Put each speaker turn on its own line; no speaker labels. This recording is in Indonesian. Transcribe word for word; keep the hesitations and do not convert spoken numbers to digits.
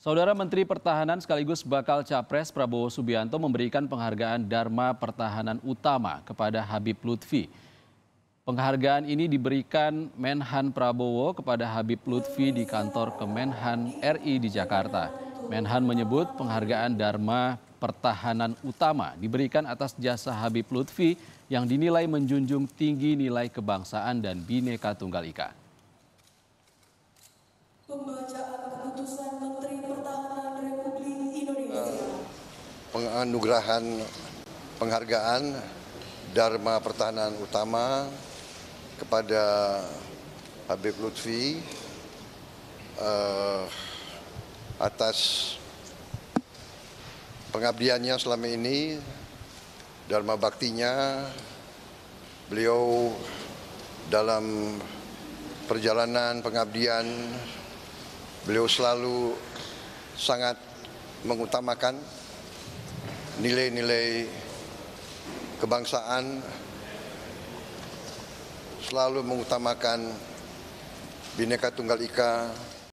Saudara Menteri Pertahanan sekaligus bakal Capres Prabowo Subianto memberikan penghargaan Dharma Pertahanan Utama kepada Habib Lutfi. Penghargaan ini diberikan Menhan Prabowo kepada Habib Lutfi di kantor Kemenhan R I di Jakarta. Menhan menyebut penghargaan Dharma Pertahanan Utama diberikan atas jasa Habib Lutfi yang dinilai menjunjung tinggi nilai kebangsaan dan Bhinneka Tunggal Ika.
Pembacaan keputusan Menteri Pertahanan Republik Indonesia.
Penganugerahan penghargaan Dharma Pertahanan Utama kepada Habib Lutfi uh, atas pengabdiannya selama ini, dharma baktinya, beliau dalam perjalanan pengabdian, beliau selalu sangat mengutamakan nilai-nilai kebangsaan, selalu mengutamakan Bhinneka Tunggal Ika.